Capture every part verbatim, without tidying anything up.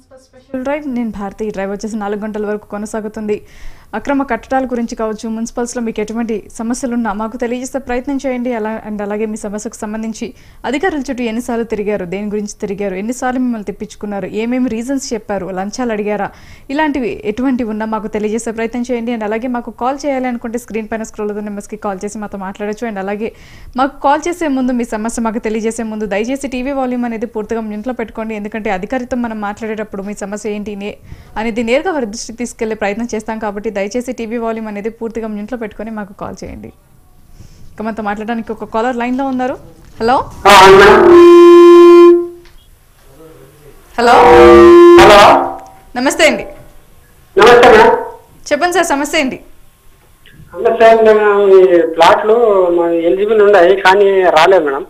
Municipal special drive నేను Bharati drive వచ్చేసి నాలుగు గంటల వరకు కొనసాగుతుంది. అక్రమ కట్టడాల గురించి కావచ్చు, మున్సిపల్స్లో మీకు ఎటువంటి సమస్యలు ఉన్నా మాకు తెలియజేసే ప్రయత్నం చేయండి. అలా అండ్ అలాగే మీ సమస్యకు సంబంధించి అధికారుల చుట్టూ ఎన్నిసార్లు తిరిగారు, దేని గురించి తిరిగారు, ఎన్నిసార్లు మిమ్మల్ని తెప్పించుకున్నారు, ఏమేమి రీజన్స్ చెప్పారు, లంచాలు అడిగారా, ఇలాంటివి ఎటువంటివి ఉన్నా మాకు తెలియజేసే ప్రయత్నం చేయండి. అండ్ అలాగే మాకు కాల్ చేయాలి అనుకుంటే స్క్రీన్ పైన స్క్రోల్ అవుతున్న నెంబర్స్కి కాల్ చేసి మాతో మాట్లాడచ్చు. అండ్ అలాగే మాకు కాల్ చేసే ముందు మీ సమస్య మాకు తెలియజేసే ముందు దయచేసి టీవీ వాల్యూమ్ అనేది పూర్తిగా ఇంట్లో పెట్టుకోండి. ఎందుకంటే అధికారితో మనం మాట్లాడేటప్పుడు మీ సమస్య ఏంటి అనేది నేరుగా వారి దృష్టికి తీసుకెళ్లే ప్రయత్నం చేస్తాం. కాబట్టి దయచేసి టీవీ వాల్యూమ్ అనేది పూర్తిగా ఇంట్లో పెట్టుకొని మాకు కాల్ చేయండి. ఇక మనతో మాట్లాడడానికి ఒక కాలర్ లైన్ లో ఉన్నారు. హలో హలో హలో నమస్తే అండి. నమస్తే మేడం. చెప్పండి సార్, సమస్య ఏంటి? సార్ మేము ఈ ప్లాట్లు ఎలిజిబుల్ ఉన్నాయి కానీ రాలేదు మేడం.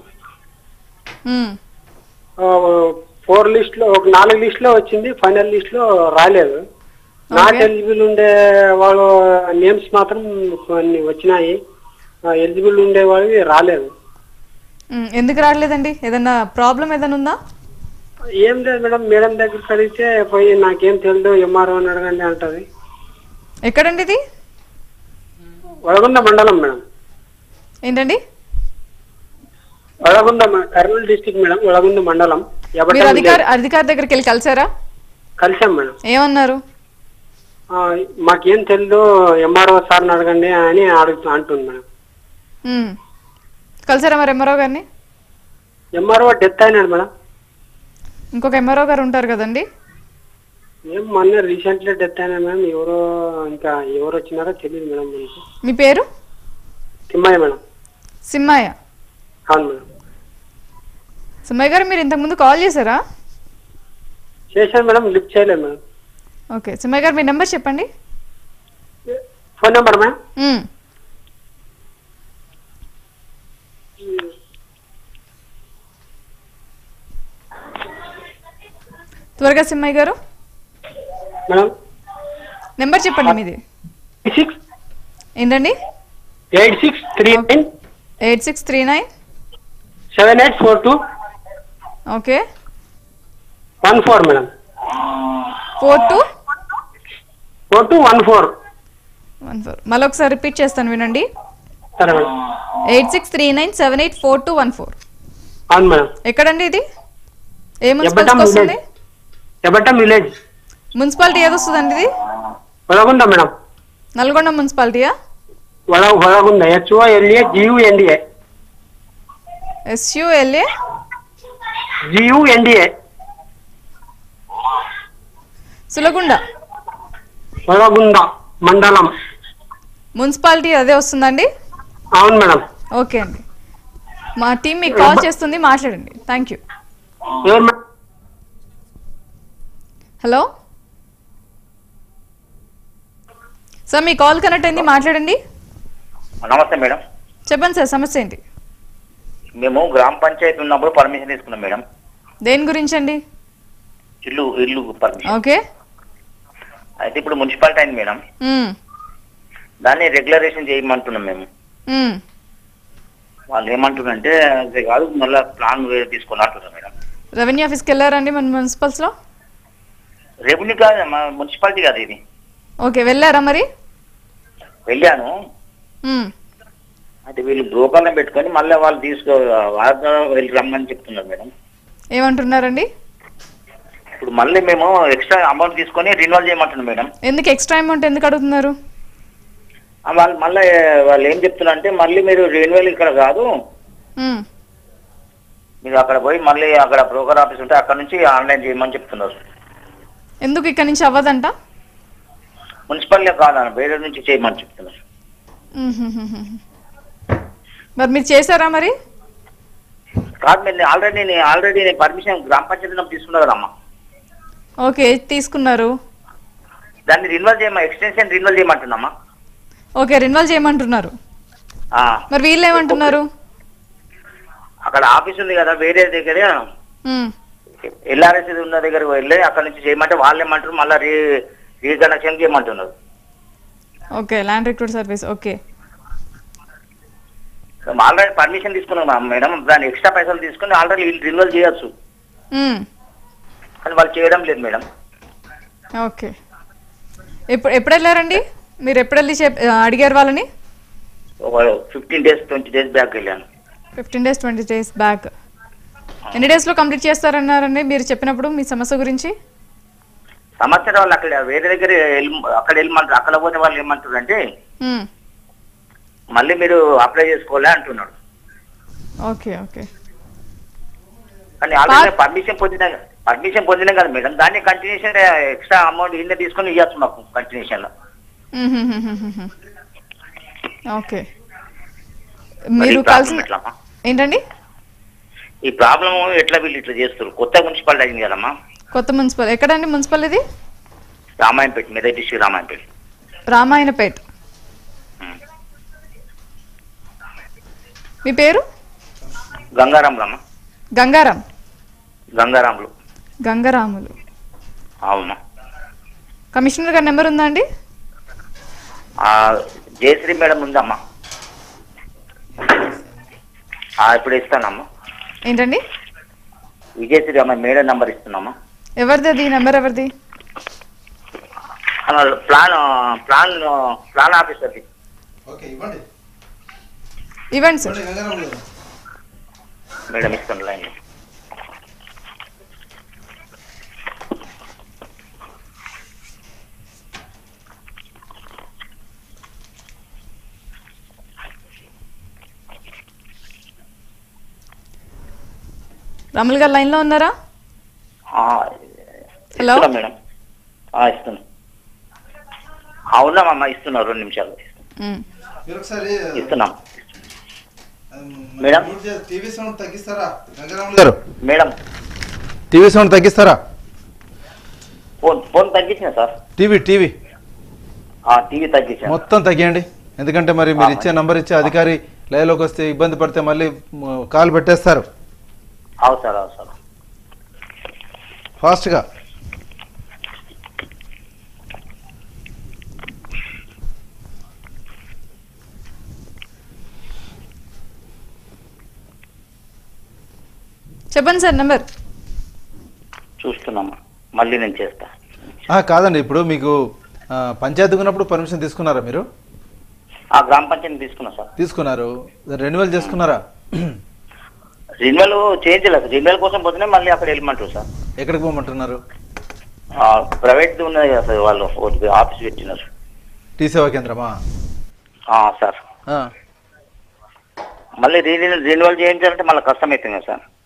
ఫోర్ లిస్ట్ లో ఒక నాలుగు లిస్ట్ లో వచ్చింది, ఫైనల్ లిస్ట్ లో రాలేదు. నాట్ ఎలిజిబుల్ ఉండే వాళ్ళు నేమ్స్ మాత్రం కొన్ని వచ్చినాయి, ఎలిజిబుల్ ఉండే వాళ్ళవి రాలేదు. ఎందుకు రాలేదండి? ఏదన్నా ప్రాబ్లం ఏదైనా ఉందా? ఏం లేదు మేడం, మేడం దగ్గరికి అడిగితే పోయి నాకేం తెలియదు ఎంఆర్ఓ అని అడగండి అంటది. ఎక్కడండి ఇది? వడగుంద మండలం మేడం. ఏంటండి? వడగుంద, కర్నూలు డిస్ట్రిక్ట్ మేడం, వడగుంద మండలం. అధికారి అధికారి దగ్గరికి వెళ్ళి కలిసారా? కలిసాం మేడం. ఏమన్నారు? మాకేం తెలీదు ఎంఆర్ఓ సార్ని అడగండి అని అడుగుతూ అంటుంది మేడం. కలిసారా మరి ఎంఆర్ఓ గారిని? ఎంఆర్ఓ డెత్ అయినాడు మేడం. ఇంకొక ఎంఆర్ఓ గారు ఉంటారు కదండి? ఏం మొన్న రీసెంట్లీ డెత్ అయినా మేడం. ఎవరో ఇంకా ఎవరు వచ్చినారో తెలియదు మేడం. మీ పేరు? సిమ్మయ్య మేడం. సిమ్మయ్య? అవును మేడం. సిమ్మయ్య గారు, మీరు ఇంతకుముందు కాల్ చేశారా? చేశాను మేడం, లిఫ్ట్ చేయలేదు మేడం. ఓకే సిమ్మయ్య గారు, మీ నెంబర్ చెప్పండి. Phone number madam? త్వరగా సిమ్మయ్య గారు మేడం నెంబర్ చెప్పండి మీది. సిక్స్ ఏంటండి? Eight six three nine eight six three nine seven eight four two okay one four madam. Four two four two one four one four మళ్ళీ ఒకసారి repeat చేస్తాను వినండి. సరే madam. Eight six three nine seven eight four two one four. అవును madam. ఎక్కడండి ఇది? ఏ municipality వస్తుంది? ఎబటం village. Municipality ఏది వస్తుందండి ఇది? వడగుంద మేడం. నల్గొండ మున్సిపాలిటీయా? వడ Vadagunda. H O L A G U N D A. S U L A G U N D A. Sulagunda Vadagunda మండలం. మున్సిపాలిటీ అదే వస్తుందండి? అవును మేడం. ఓకే అండి, మా టీం మీకు కాల్ చేస్తుంది, మాట్లాడండి. Thank you. హలో సార్, మీ కాల్ కనెక్ట్ అయింది, మాట్లాడండి. నమస్తే మేడం. చెప్పండి సార్, సమస్య ఏంటి? మేము గ్రామ పంచాయతీ ఉన్నప్పుడు పర్మిషన్ తీసుకున్నాం మేడం. దేని గురించి అండి? ఇల్లు ఇల్లు పర్మిషన్. ఓకే. అయితే ఇప్పుడు మున్సిపాలిటీ అయింది మేడం, దాన్ని రెగ్యులరేషన్ చేయమంటున్నాం మేము. వాళ్ళు ఏమంటున్నారంటే అది కాదు, మళ్ళీ ప్లాన్ వేరే తీసుకొని అంటున్నారు మేడం. రెవెన్యూ ఆఫీస్కి వెళ్ళారండి మన మున్సిపల్స్లో? రెవెన్యూ కాదు, మా మున్సిపాలిటీ కాదు ఇది. ఓకే, వెళ్ళారా మరి? వెళ్ళాను. అయితే వీళ్ళు బ్రోకర్లను పెట్టుకొని మళ్ళీ వాళ్ళు తీసుకో వాళ్ళ వెళ్ళి రమ్మని చెప్తున్నారు మేడం. ఏమంటున్నారండి? ఇప్పుడు మళ్ళీ మేము ఎక్స్ట్రా అమౌంట్ తీసుకొని రిన్యూవల్ చేయమంటున్నాం మేడం. ఎందుకు ఎక్స్ట్రా అమౌంట్ ఎందుకు అడుగుతున్నారు? వాళ్ళు మళ్ళీ వాళ్ళు ఏం చెప్తున్నారు అంటే మళ్ళీ మీరు రెన్యువల్ ఇక్కడ కాదు, మీరు అక్కడ పోయి మళ్ళీ అక్కడ బ్రోకర్ ఆఫీస్ ఉంటే అక్కడ నుంచి ఆన్లైన్ చేయమని చెప్తున్నారు. ఎందుకు ఇక్కడ నుంచి అవ్వదంట? మున్సిపాలిటీ కాదు, వేరే నుంచి చేయమని చెప్తున్నారు. మరి మీరు చేశారా మరి? కాదు, మీరు ఆల్రెడీ ఆల్రెడీ నేను పర్మిషన్ గ్రామ పంచాయతీ తీసుకున్నా కదమ్మా. ఓకే, తీసుకున్నారు. దాన్ని రిన్యువల్ చేయమా, ఎక్స్టెన్షన్ రిన్యువల్ చేయమంటున్నామా. ఓకే, రిన్యువల్ చేయమంటున్నారు. మరి వీళ్ళు ఏమంటున్నారు? అక్కడ ఆఫీస్ ఉంది కదా వేరే దగ్గర, ఎల్ఆర్ఎస్ ఉన్న దగ్గర వెళ్ళి అక్కడ నుంచి చేయమంటే వాళ్ళు ఏమంటారు మళ్ళీ రీ రీకనెక్షన్ చేయమంటున్నారు. Okay, land recruit service. Okay, already permission తీసుకున్నాం మేడం, దాని ఎక్స్ట్రా పైసలు తీసుకుని ఆల్రెడీ రిన్యువల్ చేయొచ్చు, కానీ వాళ్ళు చేయడం లేదు మేడం. ఓకే. ఎప్పుడు ఎప్పుడు వెళ్ళారండి మీరు? ఎప్పుడు వెళ్ళి అడిగారు వాళ్ళని? Fifteen days twenty days back వెళ్ళాను. Fifteen days twenty days back. ఎన్ని డేస్లో కంప్లీట్ చేస్తారన్నారండి మీరు చెప్పినప్పుడు మీ సమస్య గురించి? సమస్య వాళ్ళు అక్కడ వేరే దగ్గర అక్కడ వెళ్ళమంటారు. అక్కడ పోతే వాళ్ళు ఏమంటారు అంటే మళ్ళీ మీరు అప్లై చేసుకోవాలి అంటున్నాడు. Okay okay. కానీ ఆల్రెడీ పర్మిషన్ పొందినా పర్మిషన్ పొందినాం కదా మేడం, దాన్ని కంటిన్యూషన్ ఎక్స్ట్రా అమౌంట్ ఇంత తీసుకొని ఇవ్వచ్చు మాకు కంటిన్యూషన్ లో. ఓకే. మీరు కలిసి ఏంటండి ఈ ప్రాబ్లం ఎట్లా వీళ్ళు ఇట్లా చేస్తారు? కొత్త మున్సిపాలిటీ అయింది కదమ్మా. కొత్త మున్సిపల్ ఎక్కడండి? మున్సిపల్ ఇది రామాయణపేట, మెదక్ డిస్ట్రిక్ట్ రామాయణపేట. రామాయణపేట. మీ పేరు? గంగారాములు అమ్మా. గంగారాం గంగారాములు గంగారాములు అవునా. కమిషనర్ గారి నెంబర్ ఉందా అండి? జయశ్రీ మేడం ఉందమ్మా. ఇప్పుడు ఇస్తానమ్మా. ఏంటండి? విజయశ్రీ అమ్మ మేడం నెంబర్ ఇస్తున్నామ్మా. ఎవరిది అది నెంబర్? ఎవరిది? ప్లాన్ ప్లాన్ ప్లాన్ ఆఫీసర్ది. ఇవ్వండి సార్. మేడం ఇస్తాను లైన్. రాములు గారు లైన్లో ఉన్నారా? హలో మేడం ఇస్తున్నా. అవునామమ్మా ఇస్తున్నా, రెండు నిమిషాలు ఇస్తున్నాం మేడం. టీవీ సౌండ్ తగ్గిస్తారా గారు? మేడం టీవీ సౌండ్ తగ్గిస్తారా? ఫోన్ ఫోన్ తగ్గించిన సార్. టీవీ టీవీ టీవీ తగ్గించాను. మొత్తం తగ్గియండి, ఎందుకంటే మరి మీరు ఇచ్చే నంబర్ ఇచ్చే అధికారి లైవ్లోకి వస్తే ఇబ్బంది పడితే మళ్ళీ కాల్ పెట్టేస్తారు. అవు సార్ అవు సార్ ఫాస్ట్గా. చెప్పండి సార్ నెంబర్. చూస్తున్నామా, మళ్ళీ నేను చేస్తా. కాదండి, ఇప్పుడు మీకు పంచాయతీ ఉన్నప్పుడు పర్మిషన్ తీసుకున్నారా మీరు? ఆ గ్రామ పంచాయతీ తీసుకున్నా సార్. తీసుకున్నారు. రెన్యువల్ చేసుకున్నారా? రెన్యువల్ చేయలేదు. రెన్యువల్ కోసం పోతేనే మళ్ళీ అక్కడ వెళ్ళమంటారు సార్. ఎక్కడికి పోమంటున్నారు? ప్రైవేట్ ఉన్నది కదా సార్, వాళ్ళు ఆఫీస్ పెట్టినారు. టీ సేవా కేంద్రమా సార్? మళ్ళీ రెన్యువల్ రెన్యువల్ చేయించాలంటే మళ్ళీ కష్టం అవుతుంది కదా sir.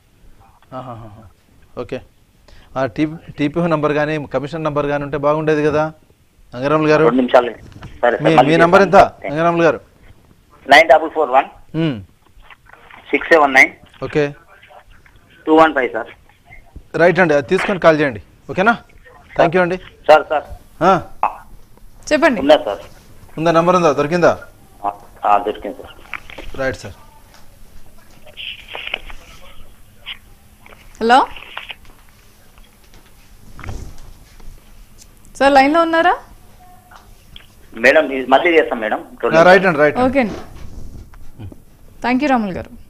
Okay. T TP number కానీ కమిషన్ నెంబర్ కానీ ఉంటే బాగుండేది కదా గంగారాములు గారు. రెండు నిమిషాలు. మీ నెంబర్ ఎంత గంగారాములు గారు? Nine double four one six seven nine okay two one five sir. Right అండి, అది తీసుకొని కాల్ చేయండి. ఓకేనా? థ్యాంక్ యూ అండి. సార్ సార్ చెప్పండి. ఉందా సార్? ఉందా? నెంబర్ ఉందా? దొరికిందా? దొరికింది sir. Right sir. Hello sir, లైన్లో ఉన్నారా? మేడం మళ్ళీ చేస్తాం మేడం. రైట్ అండి, రైట్. ఓకే అండి, థ్యాంక్ యూ రాములు గారు.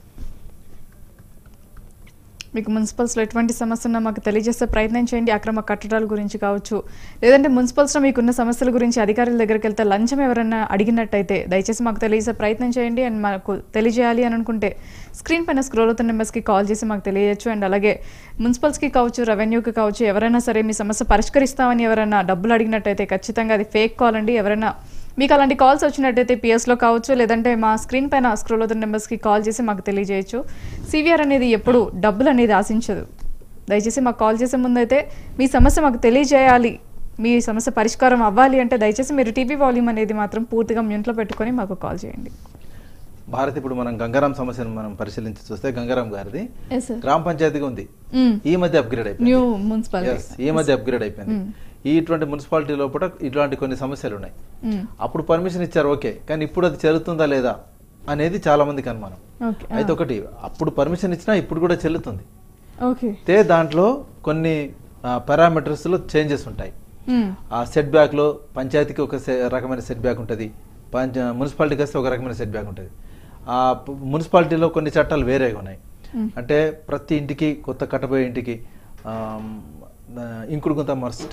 మీకు మున్సిపల్స్లో ఎటువంటి సమస్య ఉన్నా మాకు తెలియజేసే ప్రయత్నం చేయండి. అక్రమ కట్టడాల గురించి కావచ్చు, లేదంటే మున్సిపల్స్లో మీకున్న సమస్యల గురించి అధికారుల దగ్గరికి వెళ్తే లంచం ఎవరైనా అడిగినట్టయితే దయచేసి మాకు తెలియజేసే ప్రయత్నం చేయండి. అండ్ మాకు తెలియజేయాలి అని అనుకుంటే స్క్రీన్ పైన స్క్రోల్ అవుతున్న నెంబర్స్కి కాల్ చేసి మాకు తెలియజేయచ్చు. అండ్ అలాగే మున్సిపల్స్కి కావచ్చు, రెవెన్యూకి కావచ్చు, ఎవరైనా సరే మీ సమస్య పరిష్కరిస్తామని ఎవరైనా డబ్బులు అడిగినట్టయితే ఖచ్చితంగా అది ఫేక్ కాల్ అండి. ఎవరైనా మీకు అలాంటి కాల్స్ వచ్చినట్టయితే పిఎస్లో కావచ్చు, లేదంటే మా స్క్రీన్ పైన స్క్రోల్ అవుతున్న నెంబర్స్కి కాల్ చేసి మాకు తెలియజేయచ్చు. సివిఆర్ అనేది ఎప్పుడు డబ్బులు అనేది ఆశించదు. దయచేసి మాకు కాల్ చేసే ముందు అయితే మీ సమస్య మాకు తెలియజేయాలి, మీ సమస్య పరిష్కారం అవ్వాలి అంటే దయచేసి మీరు టీవీ వాల్యూమ్ అనేది మాత్రం పూర్తిగా మ్యూట్లో పెట్టుకొని మాకు కాల్ చేయండి. భారత్, ఇప్పుడు మనం గంగారాం సమస్యను మనం పరిశీలించి చూస్తే గంగారాం గారిది గ్రామ పంచాయతీగా ఉంది. ఈ మధ్య అప్గ్రేడ్ అయిపోయింది. న్యూ మున్సిపాలిటీ ఈ మధ్య అప్గ్రేడ్ అయిపోయింది. ఇటువంటి మున్సిపాలిటీ లోపల ఇట్లాంటి కొన్ని సమస్యలు ఉన్నాయి. అప్పుడు పర్మిషన్ ఇచ్చారు, ఓకే, కానీ ఇప్పుడు అది చెల్లుతుందా లేదా అనేది చాలా మందికి అనుమానం. అయితే ఒకటి, అప్పుడు పర్మిషన్ ఇచ్చినా ఇప్పుడు కూడా చెల్లుతుంది. అయితే దాంట్లో కొన్ని పారామీటర్స్ లో చేంజెస్ ఉంటాయి. ఆ సెట్ బ్యాక్ లో పంచాయతీకి ఒక రకమైన సెట్ బ్యాక్ ఉంటుంది, పంచ మున్సిపాలిటీకి వస్తే ఒక రకమైన సెట్ బ్యాక్ ఉంటుంది. ఆ మున్సిపాలిటీలో కొన్ని చట్టాలు వేరేగా ఉన్నాయి. అంటే ప్రతి ఇంటికి, కొత్త కట్టబోయే ఇంటికి ఇంకుడు గుంత మస్ట్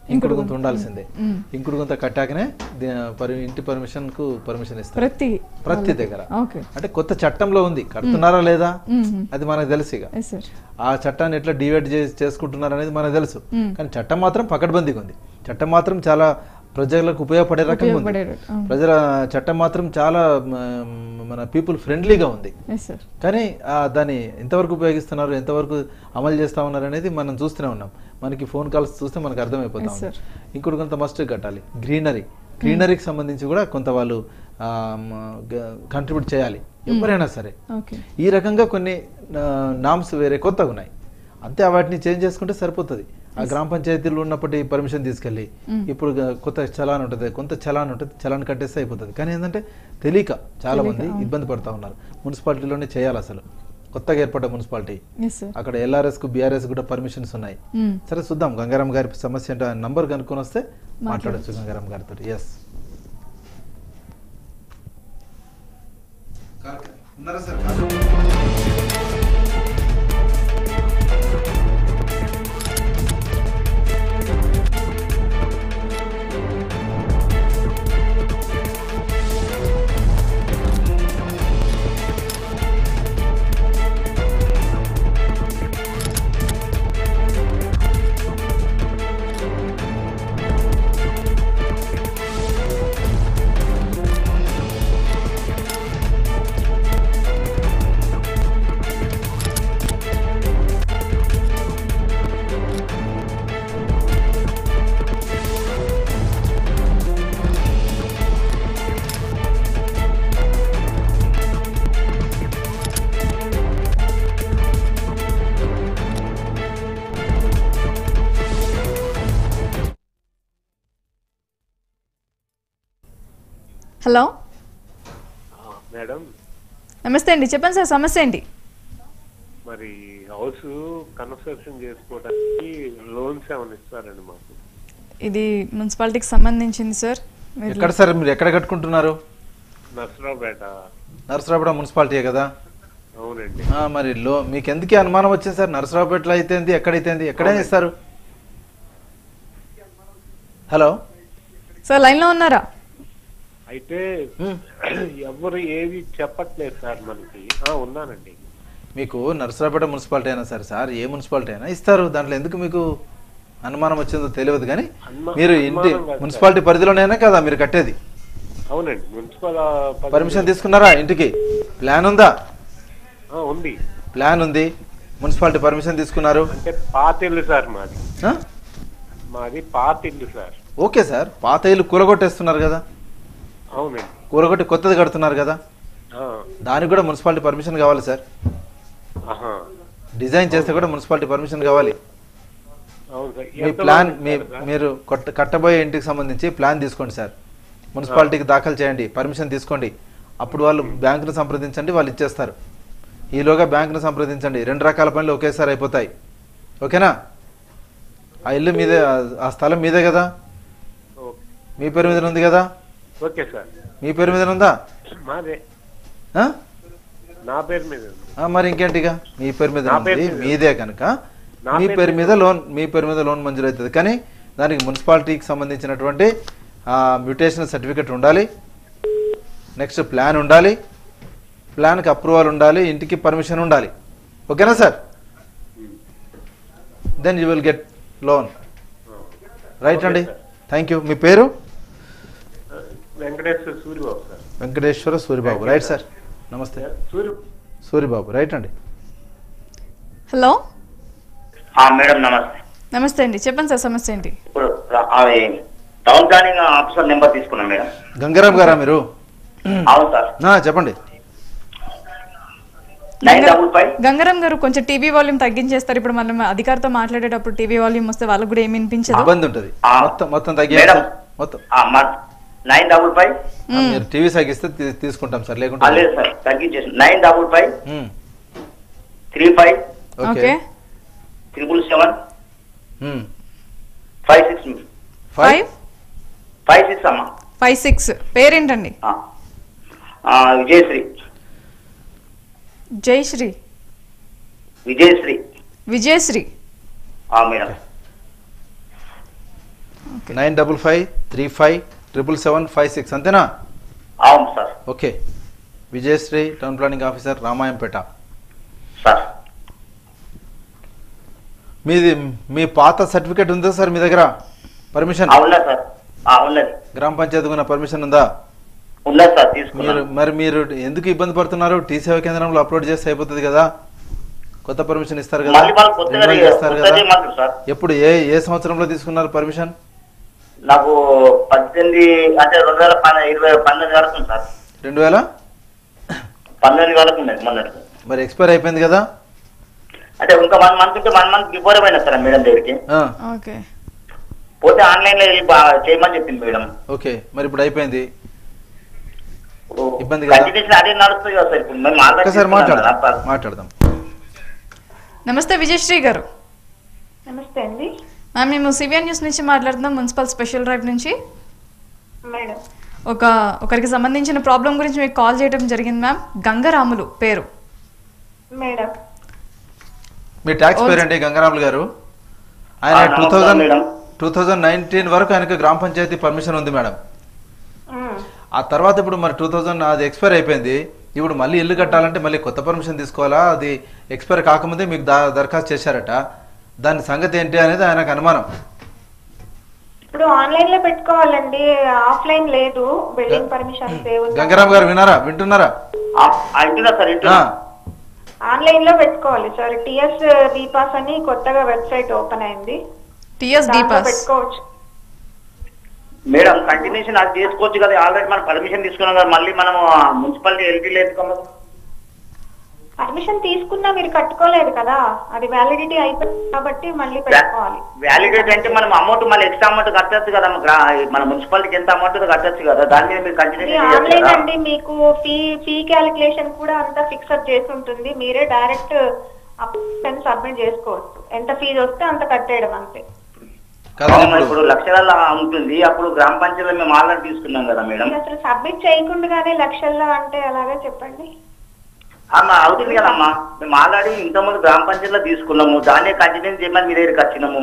ఇంకుడు గుంత ఉండాల్సిందే. ఇంకుడు గుంత కట్టాకనే ఇంటి పర్మిషన్ కు పర్మిషన్ ఇస్తారు ప్రతి ప్రతి దగ్గర. అంటే కొత్త చట్టంలో ఉంది, కడుతున్నారా లేదా అది మనకు తెలుసు. ఇక ఆ చట్టాన్ని ఎట్లా డివైడ్ చేసుకుంటున్నారు అనేది మనకు తెలుసు. కానీ చట్టం మాత్రం పకడ్బందీగా ఉంది. చట్టం మాత్రం చాలా ప్రజలకు ఉపయోగపడే రకంగా ఉంది. ప్రజల చట్టం మాత్రం చాలా మన పీపుల్ ఫ్రెండ్లీగా ఉంది. కానీ దాన్ని ఎంతవరకు ఉపయోగిస్తున్నారు, ఎంతవరకు అమలు చేస్తా ఉన్నారు అనేది మనం చూస్తూనే ఉన్నాం. మనకి ఫోన్ కాల్స్ చూస్తే మనకు అర్థమైపోతాం. ఇంకోటి కొంత మస్ట్ కట్టాలి. గ్రీనరీ గ్రీనరీకి సంబంధించి కూడా కొంత వాళ్ళు కంట్రిబ్యూట్ చేయాలి, ఎవరైనా సరే. ఈ రకంగా కొన్ని నామ్స్ వేరే కొత్తగా ఉన్నాయి. అంతే, వాటిని చేంజ్ చేసుకుంటే సరిపోతుంది. ఆ గ్రామ పంచాయతీలో ఉన్నప్పటి పర్మిషన్ తీసుకెళ్ళి ఇప్పుడు కొత్త చలాన్ ఉంటుంది, కొంత చలాన్ ఉంటుంది, చలాన్ కట్టేస్తే అయిపోతుంది. కానీ ఏంటంటే తెలియక చాలా మంది ఇబ్బంది పడతా ఉన్నారు. మున్సిపాలిటీలోనే చేయాలి అసలు, కొత్తగా ఏర్పడ్డ మున్సిపాలిటీ. అక్కడ ఎల్ఆర్ఎస్ కు బిఆర్ఎస్ కూడా పర్మిషన్స్ ఉన్నాయి. సరే చూద్దాం, గంగారాం గారి సమస్య అంటే నంబర్ కనుక్కొని వస్తే మాట్లాడచ్చు గంగారాం గారితో. ఎస్ ఉన్నారా సార్? హలో మేడం, నమస్తే అండి, చెప్పండి సార్ సమస్య ఏంటి? మరి హౌస్ కన్స్ట్రక్షన్ చేసుకోవడానికి లోన్స్ ఏమైనా ఇస్తారండి మాకు? ఇది మున్సిపాలిటీకి సంబంధించింది సార్. ఎక్కడ సార్ మీరు ఎక్కడ కట్టుకుంటున్నారు? నర్సరావుపేట. నర్సరావుపేట మున్సిపాలిటీ కదా? అవునండి. మరి లో మీకు ఎందుకు అనుమానం వచ్చింది సార్? నర్సరావుపేటలో అయితే ఎక్కడైతే ఎక్కడైనా ఇస్తారు. హలో సార్, లైన్ లో ఉన్నారా? అయితే ఎవరు ఏది చెప్పట్లేదు సార్ మనకి. ఉన్నానండి. మీకు నర్సరావుపేట మున్సిపాలిటీ అయినా సరే సార్, ఏ మున్సిపాలిటీ అయినా ఇస్తారు. దాంట్లో ఎందుకు మీకు అనుమానం వచ్చిందో తెలియదు. కానీ మీరు ఇంటి మున్సిపాలిటీ పరిధిలోనైనా కదా మీరు కట్టేది? అవునండి. మున్సిపల్ పర్మిషన్ తీసుకున్నారా? ఇంటికి ప్లాన్ ఉందా? ఉంది. ప్లాన్ ఉంది, మున్సిపాలిటీ పర్మిషన్ తీసుకున్నారు. అంటే పాత ఇల్లు సార్ మాది. మాది పాత ఇల్లు సార్. ఓకే సార్, పాత ఇల్లు కూలగొట్టేస్తున్నారు కదా? అవునండి. కూలగొట్టి కొత్తది కడుతున్నారు కదా? దానికి కూడా మున్సిపాలిటీ పర్మిషన్ కావాలి సార్. డిజైన్ చేస్తే కూడా మున్సిపాలిటీ పర్మిషన్ కావాలి. మీ ప్లాన్ మీ మీరు కట్టబోయే ఇంటికి సంబంధించి ప్లాన్ తీసుకోండి సార్, మున్సిపాలిటీకి దాఖలు చేయండి, పర్మిషన్ తీసుకోండి. అప్పుడు వాళ్ళు బ్యాంకును సంప్రదించండి, వాళ్ళు ఇచ్చేస్తారు. ఈలోగా బ్యాంకును సంప్రదించండి. రెండు రకాల పనులు ఒకేసారి అయిపోతాయి. ఓకేనా? ఆ ఇల్లు మీదే, ఆ స్థలం మీదే కదా? మీ పేరు మీద ఉంది కదా? Okay sir. మీ పేరు మీద ఉందా? మాదే. నా పేరు మీద. మరి ఇంకేంటిగా మీ పేరు మీద ఉంది, మీదే కనుక మీ పేరు మీద లోన్ మీ పేరు మీద లోన్ మంజూరు అవుతుంది. కానీ దానికి మున్సిపాలిటీకి సంబంధించినటువంటి మ్యూటేషన్ సర్టిఫికెట్ ఉండాలి, నెక్స్ట్ ప్లాన్ ఉండాలి, ప్లాన్కి అప్రూవల్ ఉండాలి, ఇంటికి పర్మిషన్ ఉండాలి. ఓకేనా sir? Then you will get loan. Right అండి, థ్యాంక్ యూ. మీ పేరు? Venkateswara Suribabu sir. Venkateswara Suribabu. Right sir, నమస్తే. సూరిబాబు, రైట్ అండి. హలో మేడం, నమస్తే. నమస్తే అండి, చెప్పండి సార్ సమస్య ఏంటి? ఇప్పుడు టౌన్ ప్లానింగ్ ఆఫీసర్ నెంబర్ తీసుకున్నాం మేడం. గంగారాం గారా మీరు? అవును సార్. చెప్పండి. గంగారాం గారు, కొంచెం టీవీ వాల్యూమ్ తగ్గించేస్తారు. ఇప్పుడు మనం అధికారితో మాట్లాడేటప్పుడు టీవీ వాల్యూమ్ వస్తే వాళ్ళకు కూడా ఏమి వినిపించదు, ఇబ్బంది ఉంటుంది. మొత్తం మొత్తం తగ్గించారు. మొత్తం నైన్ డబుల్ ఫైవ్ మీరు టీవీ తగ్గిస్తే తీసుకుంటాం సార్, లేకుంటే లేదు సార్. తగ్గించేసి nine double five three five okay triple seven five six five five six అమ్మా. ఫైవ్ సిక్స్ పేరేంటండి? Vijayashri. Jayashri. Vijayashri. Vijayashri madam. Nine double five three five triple seven five six అంతేనా? అవును sir. Okay. Vijayashri town planning officer Ramayampet sir. మీది మీ పాత certificate ఉందా sir మీ దగ్గర? Permission ఉన్నది సార్. ఉన్నది. గ్రామ పంచాయతీ ఉన్న పర్మిషన్ ఉందా? ఉన్నది సార్. మీరు తీసుకున్నాను. మరి మీరు ఎందుకు ఇబ్బంది పడుతున్నారు? టీ సేవా కేంద్రంలో అప్లోడ్ చేస్తే అయిపోతుంది కదా. కొత్త పర్మిషన్ ఇస్తారు కదా, మళ్ళీ వాళ్ళు కొత్తగా రెన్యువల్ చేస్తారు కదా. కొత్తది సార్. ఎప్పుడు ఏ ఏ సంవత్సరంలో తీసుకున్నారు పర్మిషన్? నాకు పద్దెనిమిది అంటే రెండు వేల పన్నె- ఇరవై పంతొమ్మిది వరకు ఉంది సార్. రెండు వేల పంతొమ్మిది వరకు ఉన్నది మొన్నటి. మరి ఎక్స్పైర్ అయిపోయింది కదా. అంటే ఇంకా వన్ మంత్ ఉంటే వన్ మంత్ బిఫోర్ పోయినా సార్ మేడం దగ్గరికి. ఆ, ఓకే పోతే ఆన్లైన్ లో ఇది బా- చేయమని చెప్పింది మేడం. ఓకే. మరి ఇప్పుడు అయిపోయింది, ఇప్పుడు ఇబ్బంది కదా. కంటిన్యూషన్ అదే నడుస్తుంది కదా సార్. ఇప్పుడు మేము ఆల్రెడీ ఒకసారి తీసుకున్నాం మాట్లాడదాం కదా. మాట్లాడదాం నమస్తే విజయశ్రీ గారు. నమస్తే అండి మ్యామ్, మేము సివిఆర్ న్యూస్ నుంచి మాట్లాడుతున్నాం, మున్సిపల్ స్పెషల్ డ్రైవ్ నుంచి. మేడం. ఒక ఒకరికి సంబంధించిన ప్రాబ్లం గురించి మీకు కాల్ చేయడం జరిగింది మ్యామ్. గంగరాములు పేరు. మేడం. మీ ట్యాక్స్ పేరండి గంగారాములు గారు. ఆయన ఆ, టూ నమస్కారం thousand madam. Two thousand nineteen వరకు ఆయనకు గ్రామ పంచాయతీ పర్మిషన్ ఉంది మేడం. మ్మ్. ఆ తర్వాత ఇప్పుడు మరి టూ థౌజండ్ అది ఎక్స్పైర్ అయిపోయింది. ఇప్పుడు మళ్ళీ ఇల్లు కట్టాలంటే మళ్ళీ కొత్త పర్మిషన్ తీసుకోవాలా? అది ఎక్స్పైర్ కాకముందే మీకు దా దరఖాస్తు చేశారట. దాని సంగతి ఏంటి అనేది ఆయనకు అనుమానం. ఇప్పుడు ఆన్లైన్ లో పెట్టుకోవాలండి, ఆఫ్లైన్ లేదు. బిల్డింగ్ పర్మిషన్స్ గంగారాం గారు వినారా, వింటున్నారా? ఆ, అంటున్నా సార్ ఆ, ఇంటున్నా. ఆన్లైన్ లో పెట్టుకోవాలి సార్. టిఎస్ బి పాస్ అని కొత్తగా వెబ్సైట్ ఓపెన్ అయింది, టిఎస్ డి దాంట్లో పాస్. పెట్టుకోవచ్చు. మేడం కంటిన్యూషన్ అది చేసుకోవచ్చు కదా. ఆల్రెడీ మనం పర్మిషన్ తీసుకున్నాం కదా. మళ్ళీ మనం మున్సిపాలిటీ ఎల్పీ లేదు కదా. పర్మిషన్ తీసుకున్నా మీరు కట్టుకోలేదు కదా, అది వ్యాలిడిటీ అయిపోయింది కాబట్టి మళ్ళీ పెట్టుకోవాలి. వ్యాలిడేట్ అంటే మనం అమౌంట్ మళ్ళీ ఎక్స్ట్రా అమౌంట్ కట్టచ్చు కదా. గ్రా- మన మున్సిపాలిటీకి ఎంత అమౌంట్ కట్టచ్చు కదా. దాని మీద మీరు ఇది కంటిన్యూషన్ ఆన్లైన్ చేయొచ్చు కదా. అండి, మీకు ఫీ ఫీ క్యాలిక్యులేషన్ కూడా అంతా ఫిక్స్అప్ చేసి ఉంటుంది. మీరే డైరెక్ట్ అప్లికేషన్ సబ్మిట్ చేసుకోవచ్చు. ఎంత ఫీజు వస్తే అంత కట్టేయడం అంతే. కాదు అవును, ఇప్పుడు ఇప్పుడు లక్షలలో ఉంటుంది. అప్పుడు గ్రామ పంచాయతీలో మేము ఆల్రెడీ తీసుకున్నాం కదా మేడం. మీరు అసలు సబ్మిట్ చేయకుండానే లక్షల్లో అంటే అలాగే చెప్పండి. అమ్మా అవుతుంది కదమ్మా. మేము ఆల్రెడీ ఇంతకుముందు గ్రామ పంచాయతీలో తీసుకున్నాము. దాన్నే కంటిన్యూ చేయమని మీ దగ్గరికి వచ్చినాము.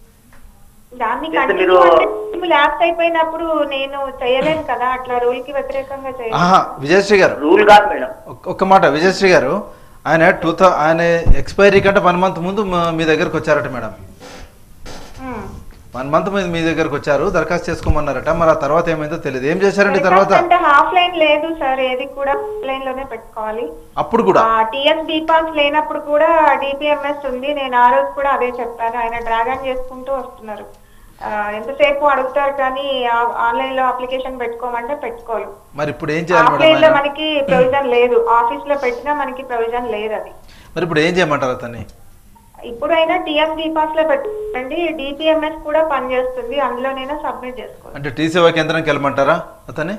దాన్ని చేస్తే కంటిన్యూ మీరు- అంటే ల్యాప్స్ అయిపోయినప్పుడు నేను చేయలేను కదా, అట్లా రూల్ కి వ్యతిరేకంగా ఆహా, చేయలేదు. విజయశ్రీ గారు రూల్ కాదు మేడం. ఒక్- ఒక్క మాట విజయశ్రీ గారు, ఆయన టూ థౌ ఆయన ఎక్స్పైరీ కంటే వన్ మంత్ ముందు మా- మీ దగ్గరకు వచ్చారట మేడం. ఉమ్. వన్ మంత్ మీద మీ దగ్గరకు వచ్చారు, దరఖాస్తు చేసుకోమన్నారట. మరి ఆ తర్వాత ఏమైందో తెలియదు. ఏం చేశారండి తర్వాత? అంటే హాఫ్ లైన్ లేదు సార్, ఏది కూడా లైన్ లోనే పెట్టుకోవాలి. అప్పుడు కూడా టిఎస్ బి పాస్ లేనప్పుడు కూడా డిపిఎంఎస్ ఉంది. నేను ఆ రోజు కూడా అదే చెప్పాను. ఆయన డ్రాగన్ చేసుకుంటూ వస్తున్నారు. ఆ, ఎంతసేపు అడుగుతారు కానీ ఆన్లైన్ లో అప్లికేషన్ పెట్టుకోమంటే పెట్టుకోవాలి. మరి ఇప్పుడు ఏం చేయాలి మేడం ఆఫ్లైన్ లో ఆయన? మనకి ప్రొవిజన్ లేదు, ఆఫీస్ లో పెట్టినా మనకి ప్రొవిజన్ లేదు. అది మరి ఇప్పుడు ఏం చేయమంటారు అతన్ని? ఇప్పుడైనా టిఎస్ బి పాస్ లో పెట్టండి. డిపిఎంఎస్ కూడా పనిచేస్తుంది, అందులోనైనా సబ్మిట్ చేసుకోవాలి. అంటే టీ సేవా కేంద్రానికి వెళ్ళమంటారా అతన్ని?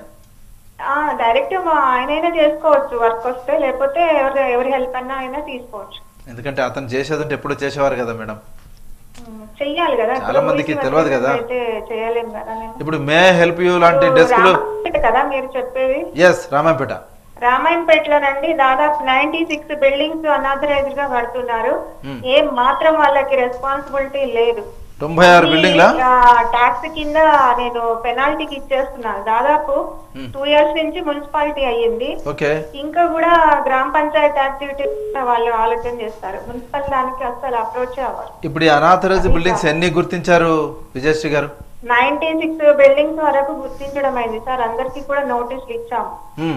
డైరెక్ట్ మా ఆయనైనా చేసుకోవచ్చు వర్క్ వస్తే, లేకపోతే ఎవరి ఎవరి హెల్ప్ అన్నా అయినా తీసుకోవచ్చు. ఎందుకంటే అతను చేసేదంటే ఎప్పుడు చేసేవారు కదా మేడం. ఉమ్, చెయ్యాలి కదా. చాలా మందికి తెలియదు కదా. అయితే చేయలేం కదా. నేను ఇప్పుడు మే హెల్ప్ యూ లాంటి డెస్క్లు. రామాయణపేట కదా మీరు చెప్పేది? ఎస్, రామాయపేట. రామాయణపేటలోనండి దాదాపు నైన్టీ సిక్స్ బిల్డింగ్స్ అనాథరైజ్డ్ గా కడుతున్నారు. Hmm. ఏం మాత్రం వాళ్ళకి రెస్పాన్సిబిలిటీ లేదు. తొంభై ఆరు బిల్డింగ్లా? ట్యాక్స్ కింద నేను పెనాల్టీకి ఇచ్చేస్తున్నాను. దాదాపు Hmm. టూ ఇయర్స్ నుంచి మున్సిపాలిటీ అయ్యింది. ఓకే. ఇంకా కూడా గ్రామ పంచాయతీ యాక్టివిటీ వాళ్ళు ఆలోచన చేస్తారు. మున్సిపల్ దానికి అసలు అప్రోచ్ అవ్వరు. ఇప్పుడు ఈ అనాథరైజ్ బిల్డింగ్స్ ఎన్ని గుర్తించారు విజయశ్రీ గారు? నైన్టీ సిక్స్ బిల్డింగ్స్ వరకు గుర్తించడం అయింది సార్. అందరికి కూడా నోటీసులు ఇచ్చాము. మ్మ్.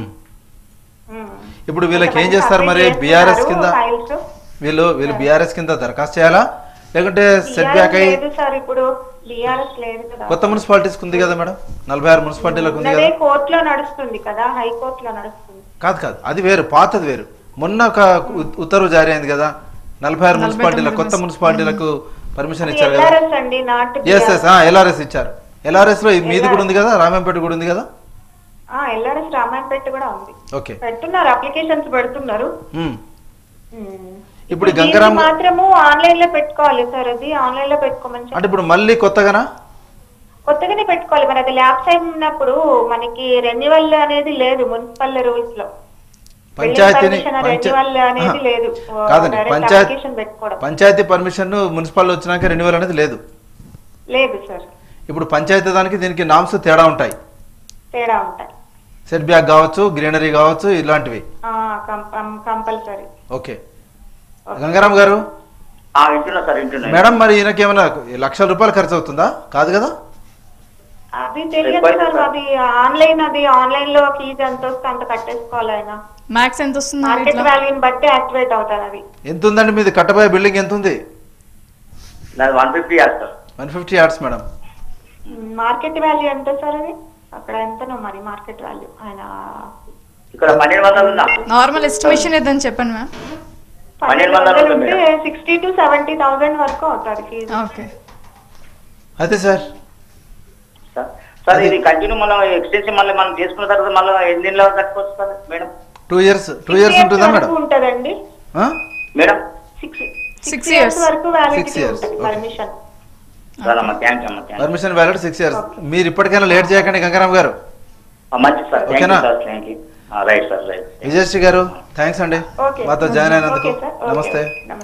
Hmm. ఇప్పుడు వీళ్ళకి ఏం చేస్తారు మరి? బీఆర్ఎస్ కింద ఫైల్స్ వీళ్ళు వీళ్ళు బీఆర్ఎస్ కింద దరఖాస్తు చేయాలా, లేకుంటే సెట్ బ్యాక్ అయ్యి? లేదు సార్, ఇప్పుడు బీఆర్ఎస్ లేదు కదా. కొత్త మున్సిపాలిటీస్ ఉంది కదా మేడం, నలభై ఆరు మున్సిపాలిటీలకు ఉంది అదే కదా. కోర్టులో నడుస్తుంది కదా, హైకోర్టులో నడుస్తుంది. కాదు కాదు, అది వేరు, పాతది వేరు. మొన్న ఒక ఉ- ఉత్తర్వు జారీ అయింది కదా, నలభై ఆరు మున్సిపాలిటీలకు, కొత్త మున్సిపాలిటీలకు పర్మిషన్ ఇచ్చారు కదా. ఎల్ఆర్ఎస్ అండి, నాట్ ఎస్ ఎస్ ఎల్ఆర్ఎస్ ఇచ్చారు. ఎల్ఆర్ఎస్ లో మీది కూడా ఉంది కదా, రామంపేట కూడా ఉంది కదా. ఎల్ఆర్ఎస్ రామాయణపేట కూడా ఉంది. ఓకే. పెడుతున్నారు, అప్లికేషన్స్ పెడుతున్నారు. మ్మ్. ఉమ్. ఇప్పుడు దీన్ని గంగరామ్ మాత్రము ఆన్లైన్ లో పెట్టుకోవాలి సార్. అది ఆన్లైన్ లో పెట్టుకోమని చెప్పి- అంటే ఇప్పుడు మళ్ళీ కొత్తగానా? కొత్తగానే పెట్టుకోవాలి. మరి అది ల్యాబ్స్ అయినప్పుడు మనకి రెన్యువల్ అనేది లేదు మున్సిపల్ రూల్స్ లో. పంచాయతీని రెన్యువల్ అనేది లేదు. కాదండి, డైరెక్ట్ పంచాయతీ అప్లికేషన్ పెట్టుకోవడం పంచాయతీ పర్మిషన్ మున్సిపల్ వచ్చినాక రెన్యువల్ అనేది లేదు. లేదు సార్. ఇప్పుడు పంచాయతీ దానికి దీనికి నామ్స్ తేడా ఉంటాయి తేడా ఉంటాయి సెట్ బ్యాక్ కావచ్చు గ్రీనరీ కావచ్చు ఇలాంటివి కంపల్సరీ. ఓకే గంగారాం గారు మేడం మరి ఈయనకి ఏమైనా లక్షల రూపాయలు ఖర్చు అవుతుందా? కాదు కదా? అది తెలియదు సార్, అది ఆన్లైన్, అది ఆన్లైన్ లో ఫీజు ఎంత వస్తే అంత కట్టేసుకోవాలి ఆయన. మ్యాక్స్ ఎంత వస్తుంది? మార్కెట్ వాల్యూని బట్టి యాక్టివేట్ అవుతారు. అది ఎంత ఉందండి మీది కట్టబోయే బిల్డింగ్ ఎంత ఉంది? One fifty yards one fifty yards madam. Market value ఎంత సార్ అది? అక్కడ ఎంతనో మరి మార్కెట్ వాల్యూ ఆయన ఇక్కడ పన్నెండు వందలు ఉందా? నార్మల్ ఎస్టిమేషన్ ఏదని చెప్పండి మ్యామ్. పన్నెండు వందలు ఉంటే సిక్స్టీ టు సెవెంటీ థౌసండ్ వరకు అవుతుంది ఫీజు. ఓకే అయితే సార్ సార్ ఇది కంటిన్యూ మళ్ళీ ఎక్స్టెన్షన్ మళ్ళీ మనం చేసుకున్న తర్వాత మళ్ళీ ఎన్ని నెలలు కట్టుకోవచ్చు sir madam? Two years two years ఉంటుందా మేడం? ఉంటదండి మేడం. సిక్స్ సిక్స్ ఇయర్స్ వరకు వ్యాలిడిటీ ఉంటుంది permission. Permission valid six years. మీరు ఇప్పటికైనా లేట్ చేయకండి గంగారాం గారు. మంచిది సార్. ఓకేనా? Right sir right. విజయశ్రీ గారు థ్యాంక్స్ అండి మాతో జాయిన్ అయినందుకు. నమస్తే.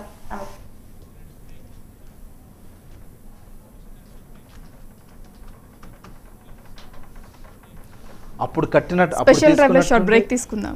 అప్పుడు కట్టినట్టు స్పెషల్ డ్రైవ్ లో షార్ట్ బ్రేక్ తీసుకుందాం.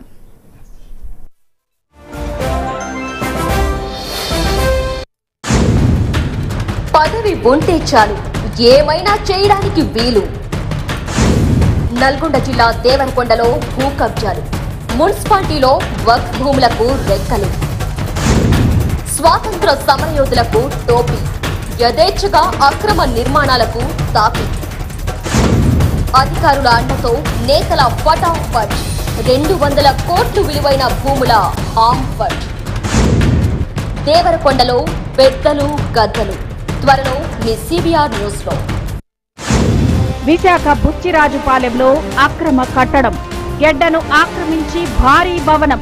పదవి ఉంటే చాలు ఏమైనా చేయడానికి వీలు. నల్గొండ జిల్లా దేవరకొండలో భూ కబ్జాలు, మున్సిపాలిటీలో వక్ఫ్ భూములకు రెక్కలు, స్వాతంత్ర సమరయోధులకు టోపీ, యథేచ్ఛగా అక్రమ నిర్మాణాలకు తాపి. అధికారుల అండతో నేతల ఫటాఫట్, రెండు వందల కోట్లు విలువైన భూముల ఆంఫట్. దేవరకొండలో పెద్దలు గద్దలు. త్వరలో మీ సివిఆర్ న్యూస్ లో. విశాఖ బుచ్చిరాజుపాలెంలో అక్రమ కట్టడం, గెడ్డను ఆక్రమించి భారీ భవనం,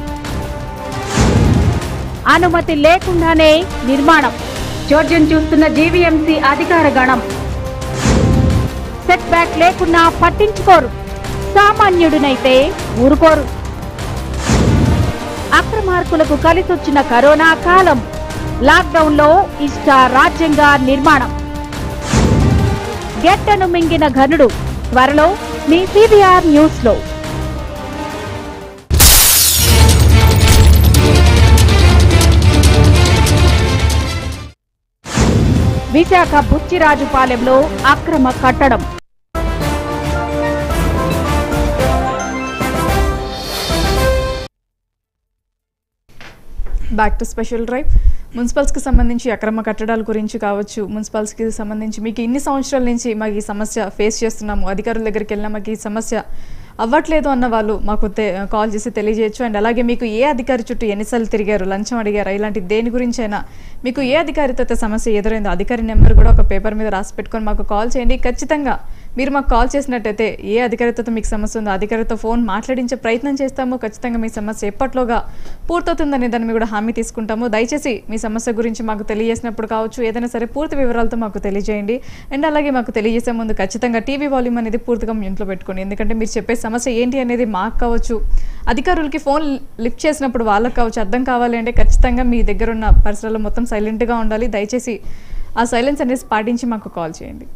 అనుమతి లేకుండానే నిర్మాణం. చోద్యం చూస్తున్న జీవీఎంసీ అధికార గణం. సెట్ బ్యాక్ లేకున్నా పట్టించుకోరు, సామాన్యుడినైతే ఊరుకోరు. అక్రమార్కులకు కలిసొచ్చిన కరోనా కాలం, లాక్డౌన్ లో ఇష్ట రాజ్యంగా నిర్మాణం. గెట్టను మింగిన ఘనుడు. త్వరలో మీ సివిఆర్ న్యూస్ లో. విశాఖ బుచ్చిరాజుపాలెంలో అక్రమ కట్టడం. Back to special drive. మున్సిపల్స్కి సంబంధించి అక్రమ కట్టడాల గురించి కావచ్చు, మున్సిపల్స్కి సంబంధించి మీకు ఇన్ని సంవత్సరాల నుంచి మాకు ఈ సమస్య ఫేస్ చేస్తున్నాము, అధికారుల దగ్గరికి వెళ్ళినా మాకు ఈ సమస్య అవ్వట్లేదు అన్న వాళ్ళు మాకు కాల్ చేసి తెలియజేయచ్చు. అండ్ అలాగే మీకు ఏ అధికారి చుట్టూ ఎన్నిసార్లు తిరిగారు, లంచం అడిగారా, ఇలాంటి దేని గురించి అయినా మీకు ఏ అధికారితో సమస్య ఎదురైందో అధికారి నెంబర్ కూడా ఒక పేపర్ మీద రాసి పెట్టుకొని మాకు కాల్ చేయండి. ఖచ్చితంగా మీరు మాకు కాల్ చేసినట్టయితే ఏ అధికారితో మీకు సమస్య ఉందో అధికారితో ఫోన్ మాట్లాడించే ప్రయత్నం చేస్తాము. ఖచ్చితంగా మీ సమస్య ఎప్పట్లోగా పూర్తవుతుందనే దాన్ని కూడా హామీ తీసుకుంటాము. దయచేసి మీ సమస్య గురించి మాకు తెలియజేసినప్పుడు కావచ్చు, ఏదైనా సరే పూర్తి వివరాలతో మాకు తెలియజేయండి. అండ్ అలాగే మాకు తెలియజేసే ముందు ఖచ్చితంగా టీవీ వాల్యూమ్ అనేది పూర్తిగా మ్యూట్లో పెట్టుకోండి. ఎందుకంటే మీరు చెప్పే సమస్య ఏంటి అనేది మాకు కావచ్చు, అధికారులకి ఫోన్ లిఫ్ట్ చేసినప్పుడు వాళ్ళకి కావచ్చు అర్థం కావాలి అంటే ఖచ్చితంగా మీ దగ్గర ఉన్న పరిసరాలు మొత్తం సైలెంట్గా ఉండాలి. దయచేసి ఆ సైలెన్స్ అనేది పాటించి మాకు కాల్ చేయండి.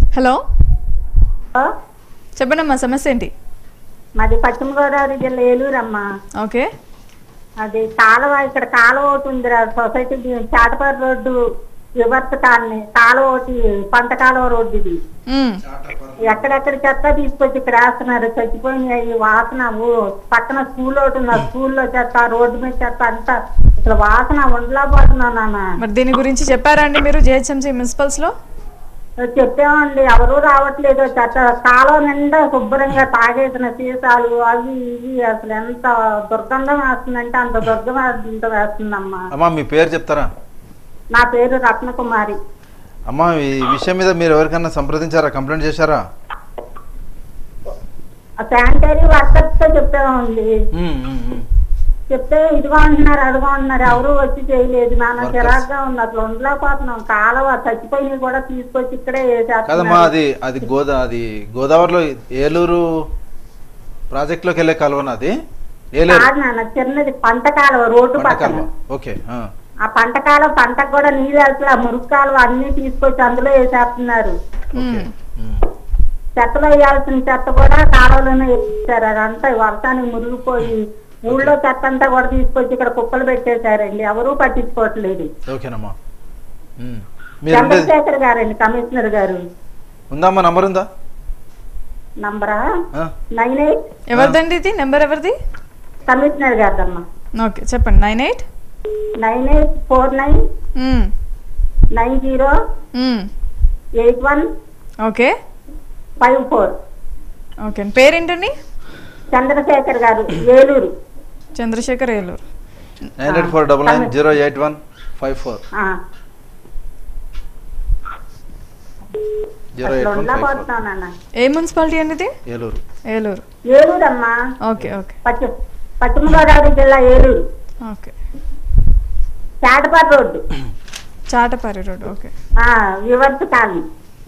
హలో చెప్పండమ్మా సమస్య ఏంటి? మాది పశ్చిమ గోదావరి జిల్లా ఏలూరమ్మా. ఓకే. అది కాలువ, ఇక్కడ కాలువ ఒకటి ఉందిరా, society Chatapar road rivers colony కాలువ ఒకటి, పంట కాలువ రోడ్డు ఇది. ఎక్కడెక్కడ చెత్త తీసుకొచ్చి ఇక్కడ వేస్తున్నారు, చచ్చిపోయినాయి వాసన. పక్కన స్కూల్ ఒకటి ఉంది, స్కూల్లో చెత్త, రోడ్డు మీద చెత్త అంతా ఇక్కడ వాసన ఉండలా పోతున్నా నాన్న. మరి దీని గురించి చెప్పారా అండి మీరు జిహెచ్ఎంసీ మున్సిపల్స్ లో? చెప్పామండి, ఎవరు రావట్లేదు. చెత్త కాలువ నిండా శుభ్రంగా తాగేసిన సీసాలు అవి ఇవి, అసలు ఎంత దుర్గంధం వేస్తుందంటే అంత దుర్గంధం వేస్తుందమ్మా. అమ్మా మీ పేరు చెప్తారా? నా పేరు రత్నకుమారి. అమ్మా ఈ విషయం మీద మీరు ఎవరికైనా సంప్రదించారా, కంప్లైంట్ చేశారా? శానిటరీ వర్కర్స్ తో చెప్పామండి. చెప్తే ఇదిగో అంటున్నారు అదిగో అంటున్నారు, ఎవరు వచ్చి చేయలేదు. నాన్న చిరాగ్గా ఉంది, అసలు ఉండలేకపోతున్నాం. కాలువ చచ్చిపోయి కూడా తీసుకొచ్చి ఇక్కడే కదమ్మా. అది అది గోదా అది గోదావరిలో ఏలూరు ప్రాజెక్ట్ లోకి వెళ్ళే కాలువనా అది? నాన్న చిన్నది పంట కాలువ రోడ్డు పక్కన. ఓకే. ఆ పంట కాలువ పంటకు కూడా నీళ్ళు వెళ్తా, మురుగు కాలువ అన్ని తీసుకొచ్చి అందులో వేసేస్తున్నారు. చెత్తలో వేయాల్సిన చెత్త కూడా కాలువలోనే వేసేసారు. అదంతా వర్షానికి మురిగిపోయి ఊళ్ళో చెత్త అంతా కూడా తీసుకొచ్చి ఇక్కడ కుప్పలు పెట్టేశారండి, ఎవరూ పట్టించుకోవట్లేదు. చంద్రశేఖర్ గారండి కమిషనర్ గారు. ఉందమ్మా నంబర్ ఉందా? నంబరా నైన్ ఎయిట్ ఎవరిదండి ఇది? నెంబర్ ఎవరిది? కమిషనర్ గారిదమ్మా. ఓకే చెప్పండి. Nine eight nine eight four nine nine zero eight one okay five four. Okay పేరేంటండి? చంద్రశేఖర్ గారు, Eluru. Chandrashekar, Eluru. Nine eight four double nine zero eight one five four. ఏ మున్సిపాలిటీ అండి ఇది? ఏలూరు. ఏలూరు ఏలూరు అమ్మా. Okay okay. పశ్చిమ గోదావరి జిల్లా Eluru. Okay. Chatapari road. Chatapari road. Okay. Rivers colony.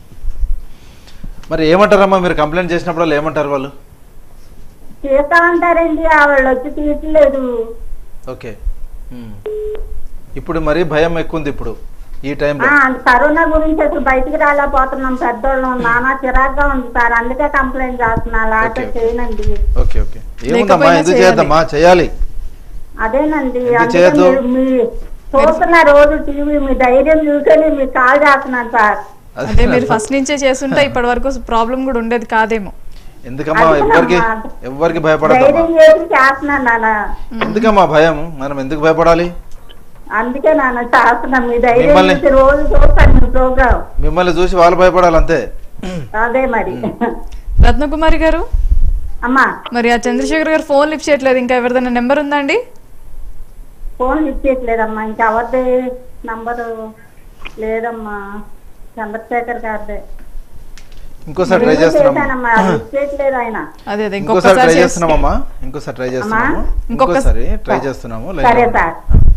మరి ఏమంటారమ్మా మీరు కంప్లైంట్ చేసినప్పుడు ఏమంటారు వాళ్ళు? చేస్తామంటారండి, వాళ్ళు వచ్చి తీయట్లేదు. ఓకే. ఇప్పుడు మరి భయం ఎక్కువ ఉంది ఇప్పుడు ఈ టైంలో. కరోనా గురించి అసలు బయటికి రాలేకపోతున్నాం పెద్దోళ్ళం. నానా చిరాగ్గా ఉంది సార్, అందుకే కంప్లైంట్ చేస్తున్నా. లేకపోతే చేయనండి. Okay okay. ఏముందమ్మా ఎందుకు చేద్దామా, చేయాలి. అదేనండి మీ చూస్తున్న రోజు టీవీ, మీ ధైర్యం చూసేది మీకు కాల్ చేస్తున్నాను సార్. అదే మీరు ఫస్ట్ నుంచే చేస్తుంటే ఇప్పటి వరకు ప్రాబ్లం కూడా ఉండేది కాదేమో. ఎందుకమ్మా ఎవరికి ఎవరికి భయపడదు? చేస్తున్నాను నాన్న. ఎందుకమ్మా భయం? మనం ఎందుకు భయపడాలి? అందుకే నాన్న చేస్తున్నా, మీ ధైర్యం రోజు చూస్తాను ప్రోగ్రామ్. మిమ్మల్ని చూసి వాళ్ళు భయపడాలి అంతే. అదే మరి. రత్నకుమారి గారు అమ్మా, మరి ఆ చంద్రశేఖర్ గారు ఫోన్ లిఫ్ట్ చేయట్లేదు, ఇంకా ఎవరిదైనా నెంబర్ ఉందా అండి? ఫోన్ లిఫ్ట్ చేయట్లేదమ్మా, ఇంకా ఎవరిదే నంబరు లేదమ్మా, చంద్రశేఖర్ గారిదే. ఇంకోసారి ట్రై చేస్తున్నామమ్మా. అదే అదే ఇంకోసారి ట్రై చేస్తున్నామమ్మా. ఇంకోసారి ట్రై చేస్తున్నాము ఇంకోసారి ట్రై చేస్తున్నాము. సరే సార్.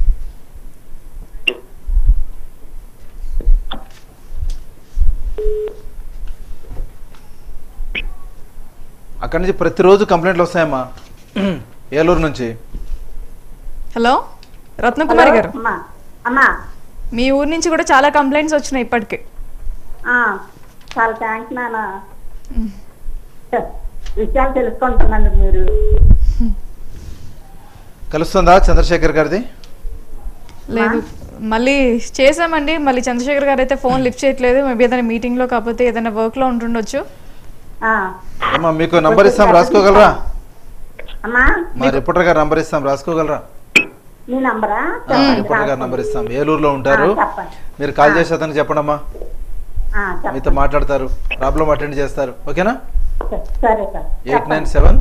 అక్కడి నుంచి ప్రతిరోజు కంప్లైంట్లు వస్తాయమ్మా ఏలూరు నుంచి. హలో రత్నకుమారి గారు, అమ్మా మీ ఊరు నుంచి కూడా చాలా కంప్లైంట్స్ వచ్చినాయి ఇప్పటికే. చాలా థ్యాంక్స్ నాన్న, విషయాలు తెలుసుకుంటున్నాను. మీరు కలుస్తుందా చంద్రశేఖర్ గారిది? లేదు, మళ్ళీ చేసామండి. మళ్ళీ చంద్రశేఖర్ గారు అయితే ఫోన్ లిఫ్ట్ చేయట్లేదు. మేబీ ఏదైనా మీటింగ్ లో కాకపోతే ఏదైనా వర్క్ లో ఉంటుండొచ్చు. అమ్మా మీకు నంబర్ ఇస్తాం, రాసుకోగలరా? మా రిపోర్టర్ గారు నంబర్ ఇస్తాం, రాసుకోగలరా? రిపోర్టర్ గారు నంబర్ ఇస్తాం. ఏలూరులో ఉంటారు, మీరు కాల్ చేసి అతనికి చెప్పండి అమ్మా, మీతో మాట్లాడతారు, ప్రాబ్లం అటెండ్ చేస్తారు. ఓకేనా? Eight nine seven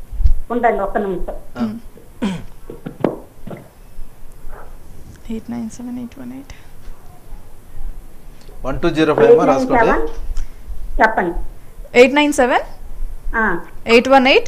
eight nine seven eight one eight one two zero five అమ్మా, రాసుకోండి. చెప్పండి. Eight nine seven eight one eight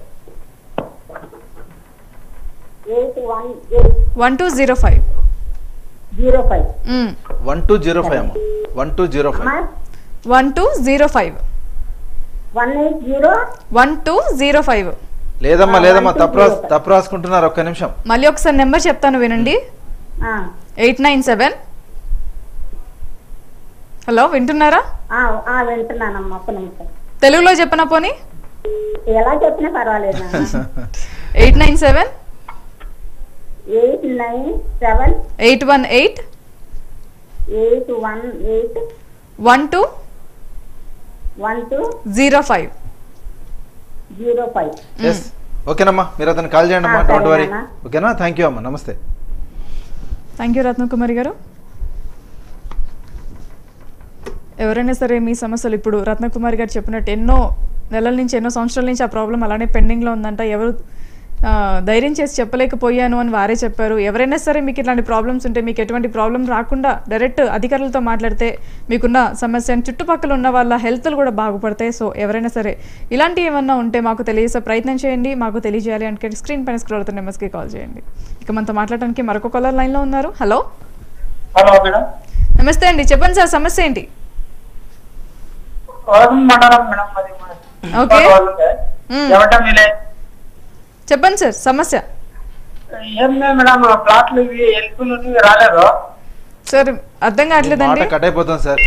one two zero five zero five one two zero five అమ్మా, one two zero five one two zero five one eight zero one two zero five. లేదమ్మా లేదమ్మా, తప్పు రాసు తప్పు రాసుకుంటున్నారు. ఒక్క నిమిషం, మళ్ళీ ఒకసారి నెంబర్ చెప్తాను వినండి. ఎయిట్ నైన్ సెవెన్ హలో వింటున్నారా? వింటున్నానమ్మా. ఒక్క నిమిషం తెలుగులో చెప్పనా పోనీ? ఎలా చెప్పినా పర్వాలేదు. Eight nine seven eight nine seven eight one eight eight one eight one two one two zero five zero five. ఓకేనమ్మా, మీరు అతను కాల్ చేయండి అమ్మా, డోంట్ వరీ. ఓకేనా, థ్యాంక్ యూ అమ్మా, నమస్తే. థ్యాంక్ యూ రత్నకుమారి గారు. ఎవరైనా సరే మీ సమస్యలు ఇప్పుడు రత్నకుమారి గారు చెప్పినట్టు ఎన్నో నెలల నుంచి ఎన్నో సంవత్సరాల నుంచి ఆ ప్రాబ్లం అలానే పెండింగ్లో ఉందంట. ఎవరు ధైర్యం చేసి చెప్పలేకపోయాను అని వారే చెప్పారు. ఎవరైనా సరే మీకు ఇట్లాంటి ప్రాబ్లమ్స్ ఉంటే, మీకు ఎటువంటి ప్రాబ్లం రాకుండా డైరెక్ట్ అధికారులతో మాట్లాడితే మీకున్న సమస్య చుట్టుపక్కల ఉన్న వాళ్ళ హెల్త్లు కూడా బాగుపడతాయి. సో ఎవరైనా సరే ఇలాంటివి ఏమన్నా ఉంటే మాకు తెలియజేసే ప్రయత్నం చేయండి. మాకు తెలియజేయాలి అంటే స్క్రీన్ పైన స్క్రోల్ అవుతున్న నెంబర్స్కి కాల్ చేయండి. ఇక మనతో మాట్లాడడానికి మరొక కాలర్ లైన్లో ఉన్నారు. హలో హలో మేడం, నమస్తే అండి, చెప్పండి సార్, సమస్య ఏంటి? ఓకే చెప్పండి సార్, సమస్య ఏం మేడం, ప్లాట్లు రాలేదు సార్, అర్థం కావట్లేదండి. కట్ అయిపోతుంది సార్,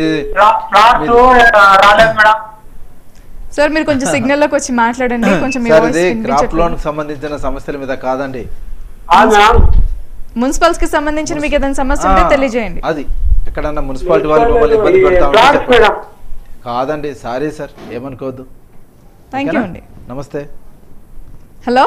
రాలేదు మేడం. సార్ మీరు కొంచెం సిగ్నల్ లోకి వచ్చి మాట్లాడండి. కొంచెం క్రాప్ లోన్ సంబంధించిన సమస్యల మీద కాదండి, మున్సిపల్స్ కి సంబంధించిన మీకు ఏదైనా సమస్య ఉంటే తెలియజేయండి. అది ఎక్కడన్నా మున్సిపాలిటీ వాళ్ళు మమ్మల్ని ఇబ్బంది పెడతా కాదండి. సారీ సార్, ఏమనుకోవద్దు. థ్యాంక్ యూ అండి, నమస్తే. హలో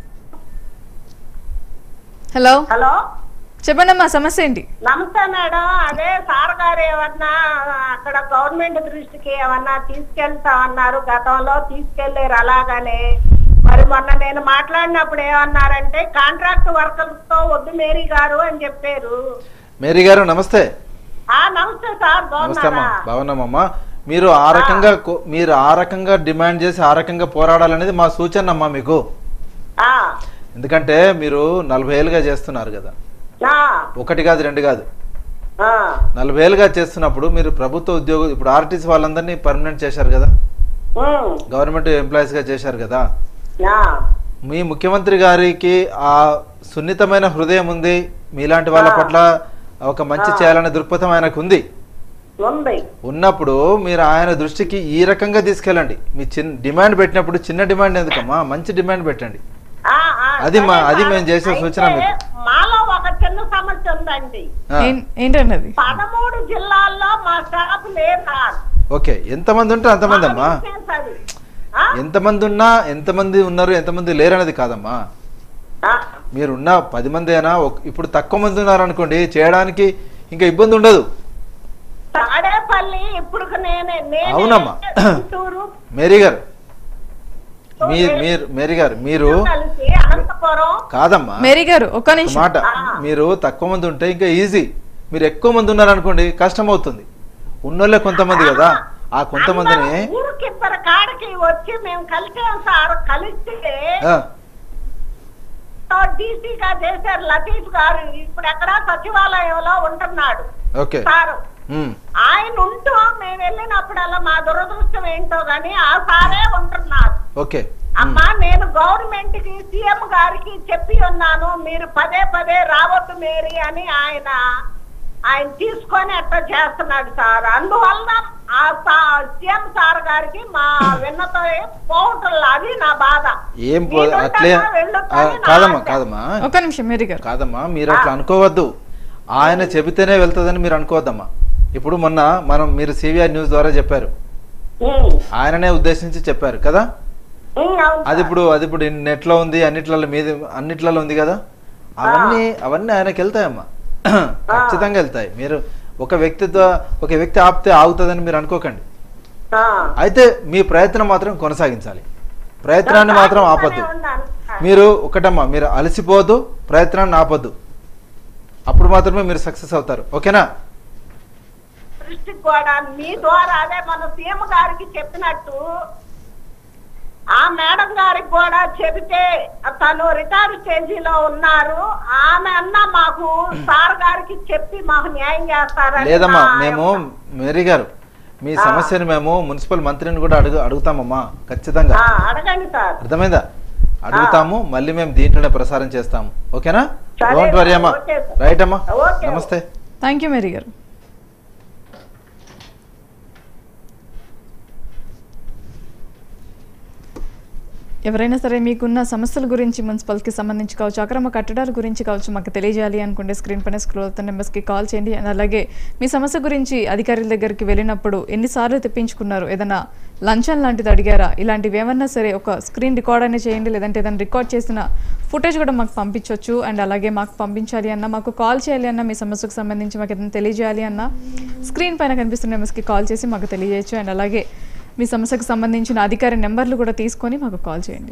హలో హలో చెప్పండి అమ్మా, సమస్య ఏంటి? నమస్తే మేడం. అదే సార్ గారు ఏమన్నా అక్కడ గవర్నమెంట్ దృష్టికి ఏమన్నా తీసుకెళ్తామన్నారు, గతంలో తీసుకెళ్లారు అలాగనే. మరి మొన్న నేను మాట్లాడినప్పుడు ఏమన్నారంటే కాంట్రాక్ట్ వర్కర్స్ తో వద్దు మేరీ గారు అని చెప్పారు. మేరీ గారు నమస్తే. నమస్తే సార్, బాగున్నారా? బాగున్నామమ్మా. మీరు ఆ రకంగా మీరు ఆ రకంగా డిమాండ్ చేసి ఆ రకంగా పోరాడాలనేది మా సూచన అమ్మా మీకు. ఎందుకంటే మీరు నలభై ఏళ్ళుగా చేస్తున్నారు కదా, ఒకటి కాదు రెండు కాదు, నలభై ఏళ్ళుగా చేస్తున్నప్పుడు మీరు ప్రభుత్వ ఉద్యోగం, ఇప్పుడు ఆర్టీసీ వాళ్ళందరినీ పర్మనెంట్ చేశారు కదా, గవర్నమెంట్ ఎంప్లాయీస్ గా చేశారు కదా. మీ ముఖ్యమంత్రి గారికి ఆ సున్నితమైన హృదయం ఉంది, మీలాంటి వాళ్ళ పట్ల ఒక మంచి చేయాలనే దృక్పథం ఆయనకు ఉంది. ఉన్నప్పుడు మీరు ఆయన దృష్టికి ఈ రకంగా తీసుకెళ్ళండి. మీ చిన్న డిమాండ్ పెట్టినప్పుడు చిన్న డిమాండ్ ఎందుకమ్మా, మంచి డిమాండ్ పెట్టండి. అది మా అది మేము చేసే సూచన. మాలో ఒక చిన్న సమస్య ఉందండి. ఏంటన్నది? పదమూడు జిల్లాల్లో మా స్టాఫ్ లేదు. ఓకే, ఎంతమంది ఉంటే అంతమంది అమ్మా. ఎంతమంది ఉన్నా ఎంతమంది ఉన్నారు ఎంతమంది లేరు అనేది కాదమ్మా. మీరున్న పది మంది అయినా ఇప్పుడు తక్కువ మంది ఉన్నారు అనుకోండి, చేయడానికి ఇంకా ఇబ్బంది ఉండదు. అవునమ్మా మేరీ గారు, మీరు మేరీ గారు మీరు కాదమ్మా మేరీ గారు ఒక్క నిమిషం మాట. మీరు తక్కువ మంది ఉంటే ఇంకా ఈజీ, మీరు ఎక్కువ మంది ఉన్నారు అనుకోండి కష్టం అవుతుంది. ఉన్నోళ్ళే కొంతమంది కదా, ఆ కొంతమందిని వచ్చి మేము కలిసాం సార్. కలిస్తే డీసీగా చేశారు లతీఫ్ గారు, ఇప్పుడు ఎక్కడ సచివాలయంలో ఉంటున్నాడు సారు. ఆయన ఉంటూ మేము వెళ్ళినప్పుడల్లా మా దురదృష్టం ఏంటో గాని ఆ సారే ఉంటున్నారు. అమ్మా నేను గవర్నమెంట్ కి సీఎం గారికి చెప్పి ఉన్నాను, మీరు పదే పదే రావద్దు మేరీ అని ఆయన ఆయన తీసుకొని అట్లా చేస్తున్నాడు సార్. అందువల్ల ఆ సీఎం సార్ గారికి మా విన్నతో పోవటం, అది నా బాధ. ఏం కాదమ్మా కాదమ్మా ఒక నిమిషం మేరీ గారు, కాదమ్మా మీరు అట్లా అనుకోవద్దు. ఆయన చెబితేనే వెళ్తుందని మీరు అనుకోవద్దమ్మా. ఇప్పుడు మొన్న మనం మీరు సివిఆర్ న్యూస్ ద్వారా చెప్పారు, ఆయననే ఉద్దేశించి చెప్పారు కదా. అది ఇప్పుడు అది ఇప్పుడు నెట్లో ఉంది, అన్నిట్లలో మీద అన్నిట్లలో ఉంది కదా. అవన్నీ అవన్నీ ఆయనకి వెళ్తాయమ్మా, ఖచ్చితంగా వెళ్తాయి. మీరు ఒక వ్యక్తితో ఒక వ్యక్తి ఆపితే ఆగుతుందని మీరు అనుకోకండి. అయితే మీ ప్రయత్నం మాత్రం కొనసాగించాలి, ప్రయత్నాన్ని మాత్రం ఆపద్దు. మీరు ఒకటమ్మా, మీరు అలసిపోవద్దు, ప్రయత్నాన్ని ఆపద్దు, అప్పుడు మాత్రమే మీరు సక్సెస్ అవుతారు. ఓకేనా? దృష్టికి కూడా మీ ద్వారా అదే మన సీఎం గారికి చెప్పినట్టు ఆ మేడం గారికి కూడా చెబితే తను రిటైర్ స్టేజీలో ఉన్నారు, ఆమె అన్న మాకు సార్ గారికి చెప్పి మాకు న్యాయం చేస్తారని. లేదమ్మా, మేము మేరీ గారు మీ సమస్యను మేము మున్సిపల్ మంత్రిని కూడా అడుగు అడుగుతామమ్మా ఖచ్చితంగా. అడగండి సార్, అర్థమైందా? అడుగుతాము, మళ్ళీ మేము దీంట్లోనే ప్రసారం చేస్తాము. ఓకేనా? డోంట్ వరీ అమ్మా. రైట్ అమ్మా, నమస్తే. థ్యాంక్ యూ మేరీ గారు. ఎవరైనా సరే మీకున్న సమస్యల గురించి మున్సిపల్కి సంబంధించి కావచ్చు, అక్రమ కట్టడాల గురించి కావచ్చు మాకు తెలియజేయాలి అనుకుంటే స్క్రీన్ పైన స్క్రోల్ అవుతున్న నెంబర్స్కి కాల్ చేయండి. అండ్ అలాగే మీ సమస్య గురించి అధికారుల దగ్గరికి వెళ్ళినప్పుడు ఎన్నిసార్లు తెప్పించుకున్నారు, ఏదైనా లంచం లాంటిది అడిగారా, ఇలాంటివి ఏమన్నా సరే ఒక స్క్రీన్ రికార్డ్ అయినా చేయండి, లేదంటే ఏదైనా రికార్డ్ చేసిన ఫుటేజ్ కూడా మాకు పంపించవచ్చు. అండ్ అలాగే మాకు పంపించాలి అన్న, మాకు కాల్ చేయాలి అన్న, మీ సమస్యకు సంబంధించి మాకు ఏదైనా తెలియజేయాలి అన్న స్క్రీన్ పైన కనిపిస్తున్న నెంబర్స్కి కాల్ చేసి మాకు తెలియజేయచ్చు. అండ్ అలాగే మీ సమస్యకు సంబంధించిన అధికారి నెంబర్లు కూడా తీసుకొని మాకు కాల్ చేయండి.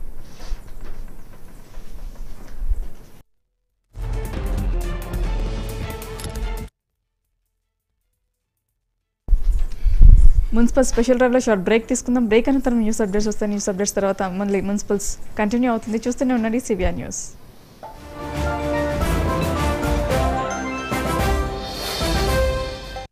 మున్సిపల్ స్పెషల్ డ్రైవ్లో షార్ట్ బ్రేక్ తీసుకుందాం. బ్రేక్ అనంతరం న్యూస్ అప్డేట్స్ వస్తాయి. న్యూస్ అప్డేట్స్ తర్వాత మళ్ళీ మున్సిపల్స్ కంటిన్యూ అవుతుంది. చూస్తూనే ఉండండి సివిఆర్ న్యూస్.